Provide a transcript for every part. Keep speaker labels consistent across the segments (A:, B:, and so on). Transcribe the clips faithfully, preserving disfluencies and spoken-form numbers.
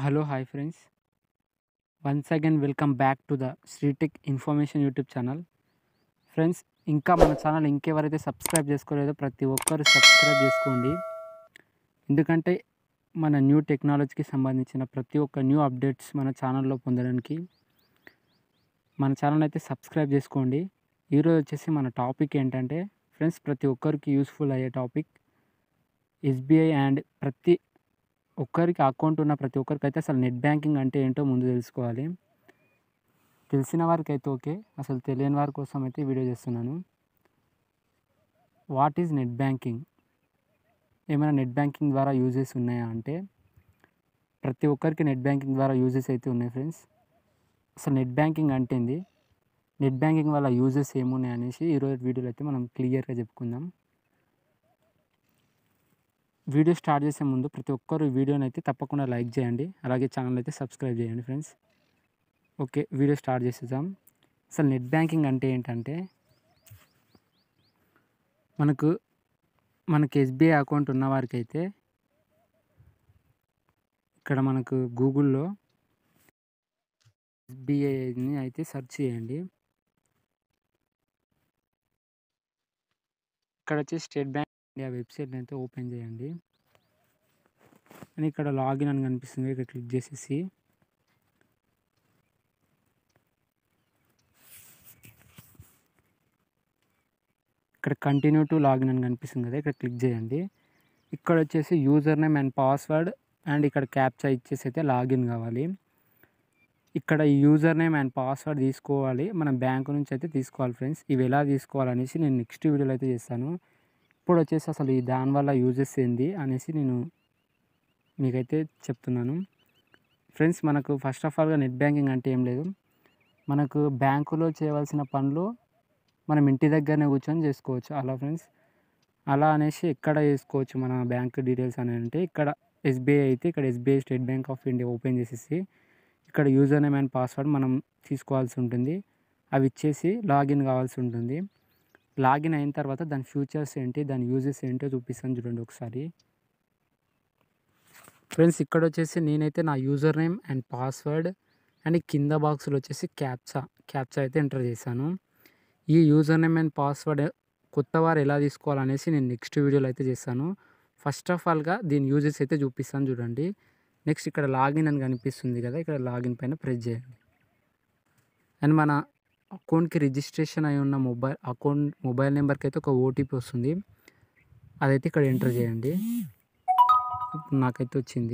A: Hello, hi friends. Once again, welcome back to the SRITech Information YouTube channel. Friends, ఇంకా మన channel ఇంకెవరైతే subscribe చేసుకోలేదో ప్రతి ఒక్కరు subscribe చేసుకోండి. ఎందుకంటే మన న్యూ టెక్నాలజీకి సంబంధించిన ప్రతి ఒక్క న్యూ అప్డేట్స్ మన ఛానల్లో పొందడానికి మన ఛానల్ అయితే సబ్స్క్రైబ్ చేసుకోండి. ఈరోజు వచ్చేసి మన టాపిక్ ఏంటంటే ఫ్రెండ్స్, ప్రతి ఒక్కరికి యూస్ఫుల్ అయ్యే టాపిక్ ఎస్బీఐ అండ్ ప్రతి ఒక్కరికి అకౌంట్ ఉన్న ప్రతి ఒక్కరికి అయితే అసలు నెట్ బ్యాంకింగ్ అంటే ఏంటో ముందు తెలుసుకోవాలి. తెలిసిన వారికి అయితే ఓకే, అసలు తెలియని వారి కోసం అయితే వీడియో చేస్తున్నాను. What is net banking? ఏమైనా నెట్ బ్యాంకింగ్ ద్వారా యూజెస్ ఉన్నాయా అంటే ప్రతి ఒక్కరికి నెట్ బ్యాంకింగ్ ద్వారా యూజెస్ అయితే ఉన్నాయి ఫ్రెండ్స్. అసలు నెట్ బ్యాంకింగ్ అంటే ఏంది, నెట్ బ్యాంకింగ్ వల్ల యూజెస్ ఏమున్నాయి అనేసి ఈరోజు వీడియోలో అయితే మనం క్లియర్గా చెప్పుకుందాం. వీడియో స్టార్ట్ చేసే ముందు ప్రతి ఒక్కరు ఈ వీడియోని అయితే తప్పకుండా లైక్ చేయండి, అలాగే ఛానల్ అయితే సబ్స్క్రైబ్ చేయండి ఫ్రెండ్స్. ఓకే, వీడియో స్టార్ట్ చేసేద్దాం. అసలు నెట్ బ్యాంకింగ్ అంటే ఏంటంటే మనకు మనకి ఎస్బీఐ అకౌంట్ ఉన్న వారికి అయితే ఇక్కడ మనకు గూగుల్లో ఎస్బీఐని అయితే సెర్చ్ చేయండి. ఇక్కడ వచ్చి స్టేట్ బ్యాంక్ ఇండియా వెబ్సైట్ని అయితే ఓపెన్ చేయండి. అని ఇక్కడ లాగిన్ అని కనిపిస్తుంది, ఇక్కడ క్లిక్ చేసేసి ఇక్కడ కంటిన్యూ టు లాగిన్ అని కనిపిస్తుంది కదా, ఇక్కడ క్లిక్ చేయండి. ఇక్కడ వచ్చేసి user name and password and ఇక్కడ క్యాప్చా ఇచ్చేసి అయితే లాగిన్ కావాలి. ఇక్కడ యూజర్ నేమ్ అండ్ పాస్వర్డ్ తీసుకోవాలి, మనం బ్యాంకు నుంచి అయితే తీసుకోవాలి ఫ్రెండ్స్. ఇవి ఎలా తీసుకోవాలనేసి నేను నెక్స్ట్ వీడియోలో అయితే చేస్తాను. ఇప్పుడు వచ్చేసి అసలు ఈ దానివల్ల యూజెస్ ఏంది అనేసి నేను మీకైతే చెప్తున్నాను ఫ్రెండ్స్. మనకు ఫస్ట్ ఆఫ్ ఆల్గా నెట్ బ్యాంకింగ్ అంటే ఏం లేదు, మనకు బ్యాంకులో చేయవలసిన పనులు మనం ఇంటి దగ్గరనే కూర్చొని చేసుకోవచ్చు అలా ఫ్రెండ్స్. అలా అనేసి ఎక్కడ చేసుకోవచ్చు మన బ్యాంక్ డీటెయిల్స్ అని అంటే ఇక్కడ ఎస్బీఐ అయితే ఇక్కడ SBI State Bank of India open చేసేసి ఇక్కడ యూజర్ నేమ్ అండ్ పాస్వర్డ్ మనం తీసుకోవాల్సి ఉంటుంది. అవి ఇచ్చేసి లాగిన్ కావాల్సి ఉంటుంది. లాగిన్ అయిన తర్వాత దాని ఫ్యూచర్స్ ఏంటి, దాని యూజెస్ ఏంటో చూపిస్తాను చూడండి ఒకసారి ఫ్రెండ్స్. ఇక్కడ వచ్చేసి నేనైతే నా user name and password and కింద బాక్స్లో వచ్చేసి క్యాప్చా క్యాప్చా అయితే ఎంటర్ చేశాను. ఈ యూజర్ నేమ్ అండ్ పాస్వర్డ్ కొత్త వారు ఎలా తీసుకోవాలనేసి నేను నెక్స్ట్ వీడియోలో అయితే చేస్తాను. ఫస్ట్ ఆఫ్ ఆల్గా దీని యూజెస్ అయితే చూపిస్తాను చూడండి. నెక్స్ట్ ఇక్కడ లాగిన్ అని కనిపిస్తుంది కదా, ఇక్కడ లాగిన్ పైన ప్రెస్ చేయండి. అండ్ మన అకౌంట్కి రిజిస్ట్రేషన్ అయి ఉన్న మొబైల్ అకౌంట్ మొబైల్ నెంబర్కి అయితే ఒక ఓటీపీ వస్తుంది, అదైతే ఇక్కడ ఎంటర్ చేయండి. నాకైతే వచ్చింది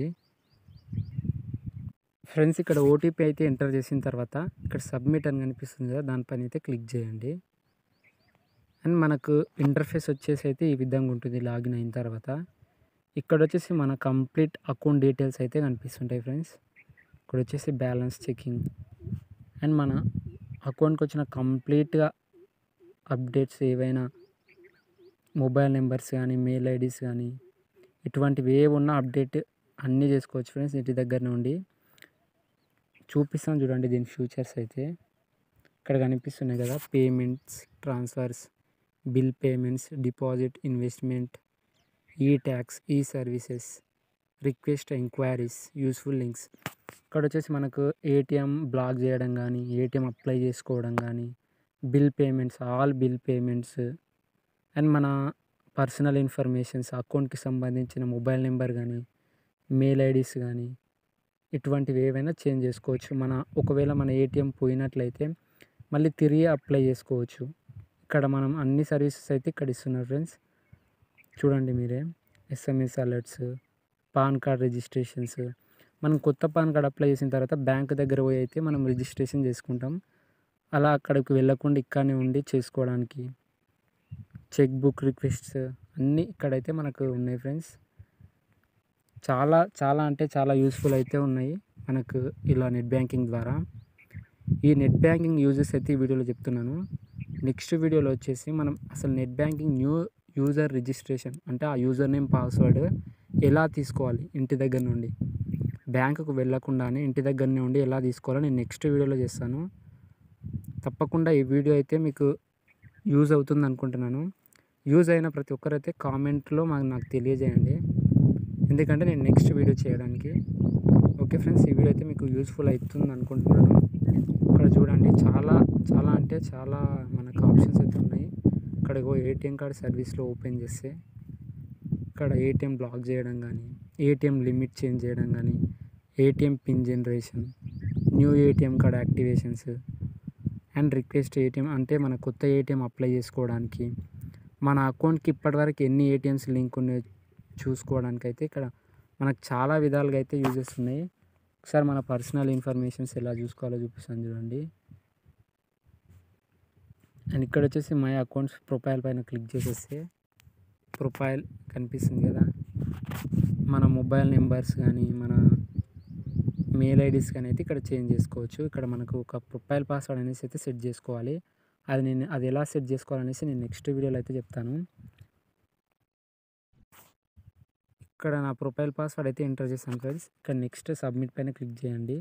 A: ఫ్రెండ్స్. ఇక్కడ ఓటీపీ అయితే ఎంటర్ చేసిన తర్వాత ఇక్కడ సబ్మిట్ అని కనిపిస్తుంది కదా, దానిపైన అయితే క్లిక్ చేయండి. అండ్ మనకు ఇంటర్ఫేస్ వచ్చేసి అయితే ఈ విధంగా ఉంటుంది లాగిన్ అయిన తర్వాత. ఇక్కడ వచ్చేసి మన కంప్లీట్ అకౌంట్ డీటెయిల్స్ అయితే కనిపిస్తుంటాయి ఫ్రెండ్స్. ఇక్కడ వచ్చేసి బ్యాలెన్స్ చెకింగ్ అండ్ మన అకౌంట్కి వచ్చిన కంప్లీట్గా అప్డేట్స్ ఏవైనా మొబైల్ నెంబర్స్ కానీ మెయిల్ ఐడీస్ కానీ ఇటువంటివి ఏ ఉన్నా అప్డేట్ అన్నీ చేసుకోవచ్చు ఫ్రెండ్స్ ఇంటి దగ్గర నుండి. చూపిస్తాను చూడండి దీని ఫ్యూచర్స్ అయితే ఇక్కడ కనిపిస్తున్నాయి కదా, payments, transfers, bill payments, deposit, investment, e tax, e services, request, enquiries, useful links. ఇక్కడ వచ్చేసి మనకు ఏటీఎం బ్లాక్ చేయడం కానీ, ఏటీఎం అప్లై చేసుకోవడం కానీ, bill payments, all bill payments and మన పర్సనల్ ఇన్ఫర్మేషన్స్, అకౌంట్కి సంబంధించిన మొబైల్ నెంబర్ కానీ మెయిల్ ఐడీస్ కానీ ఇటువంటివి ఏవైనా చేంజ్ చేసుకోవచ్చు. మన ఒకవేళ మన ఏటీఎం పోయినట్లయితే మళ్ళీ తిరిగి అప్లై చేసుకోవచ్చు. ఇక్కడ మనం అన్ని సర్వీసెస్ అయితే ఇక్కడ ఇస్తున్నారు ఫ్రెండ్స్. చూడండి మీరే, SMS alerts, PAN card registrations. మనం కొత్త పాన్ కార్డ్ అప్లై చేసిన తర్వాత బ్యాంక్ దగ్గర పోయి అయితే మనం రిజిస్ట్రేషన్ చేసుకుంటాం. అలా అక్కడికి వెళ్ళకుండా ఇక్కడనే ఉండి చేసుకోవడానికి చెక్ బుక్ రిక్వెస్ట్స్ అన్నీ ఇక్కడైతే మనకు ఉన్నాయి ఫ్రెండ్స్. చాలా చాలా అంటే చాలా యూస్ఫుల్ అయితే ఉన్నాయి మనకు ఇలా నెట్ బ్యాంకింగ్ ద్వారా. ఈ నెట్ బ్యాంకింగ్ యూజెస్ అయితే ఈ వీడియోలో చెప్తున్నాను. నెక్స్ట్ వీడియోలో వచ్చేసి మనం అసలు net banking new user registration అంటే ఆ యూజర్ నేమ్ పాస్వర్డ్ ఎలా తీసుకోవాలి, ఇంటి దగ్గర నుండి బ్యాంకుకు వెళ్ళకుండానే ఇంటి దగ్గర నుండి ఎలా తీసుకోవాలో నేను నెక్స్ట్ వీడియోలో చేస్తాను. తప్పకుండా ఈ వీడియో అయితే మీకు యూజ్ అవుతుంది అనుకుంటున్నాను. యూజ్ అయిన ప్రతి ఒక్కరైతే కామెంట్లో మాకు నాకు తెలియజేయండి, ఎందుకంటే నేను నెక్స్ట్ వీడియో చేయడానికి. ఓకే ఫ్రెండ్స్, ఈ వీడియో అయితే మీకు యూస్ఫుల్ అవుతుంది అనుకుంటున్నాను. ఇక్కడ చూడండి, చాలా చాలా అంటే చాలా మనకు ఆప్షన్స్ అయితే ఉన్నాయి. ఇక్కడ ఏటీఎం కార్డ్ సర్వీస్లో ఓపెన్ చేస్తే ఇక్కడ ఏటీఎం బ్లాక్ చేయడం కానీ, ఏటీఎం లిమిట్ చేంజ్ చేయడం కానీ, ATM pin generation, new ATM card activations and request ATM అంటే మన కొత్త ఏటీఎం అప్లై చేసుకోవడానికి, మన అకౌంట్కి ఇప్పటివరకు ఎన్ని ఏటీఎంస్ లింక్ ఉన్నాయో చూసుకోవడానికి అయితే ఇక్కడ మనకు చాలా విధాలుగా అయితే యూజెస్ ఉన్నాయి. ఒకసారి మన పర్సనల్ ఇన్ఫర్మేషన్స్ ఎలా చూసుకోవాలో చూపిస్తాను చూడండి. అండ్ ఇక్కడ వచ్చేసి మై అకౌంట్స్ ప్రొఫైల్ పైన క్లిక్ చేసేస్తే ప్రొఫైల్ కనిపిస్తుంది కదా, మన మొబైల్ నెంబర్స్ కానీ మన మెయిల్ ఐడీస్ కానీ అయితే ఇక్కడ చేంజ్ చేసుకోవచ్చు. ఇక్కడ మనకు ఒక ప్రొఫైల్ పాస్వర్డ్ అనేసి అయితే సెట్ చేసుకోవాలి. అది నేను అది ఎలా సెట్ చేసుకోవాలనేసి నేను నెక్స్ట్ వీడియోలో అయితే చెప్తాను. ఇక్కడ నా ప్రొఫైల్ పాస్వర్డ్ అయితే ఎంటర్ చేశాను ఫ్రెండ్స్. ఇక్కడ నెక్స్ట్ సబ్మిట్ పైన క్లిక్ చేయండి.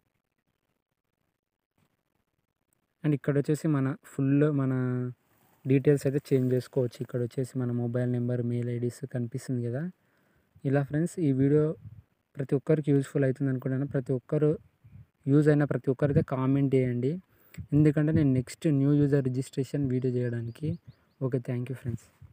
A: అండ్ ఇక్కడ వచ్చేసి మన ఫుల్ మన డీటెయిల్స్ అయితే చేంజ్ చేసుకోవచ్చు. ఇక్కడ వచ్చేసి మన మొబైల్ నెంబర్, మెయిల్ ఐడీస్ కనిపిస్తుంది కదా. ఇలా ఫ్రెండ్స్, ఈ వీడియో ప్రతి ఒక్కరికి యూస్ఫుల్ అవుతుంది అనుకుంటున్నాను. ప్రతి ఒక్కరు యూజ్ అయిన ప్రతి ఒక్కరైతే కామెంట్ చేయండి, ఎందుకంటే నేను next new user registration video చేయడానికి. Okay, thank you friends.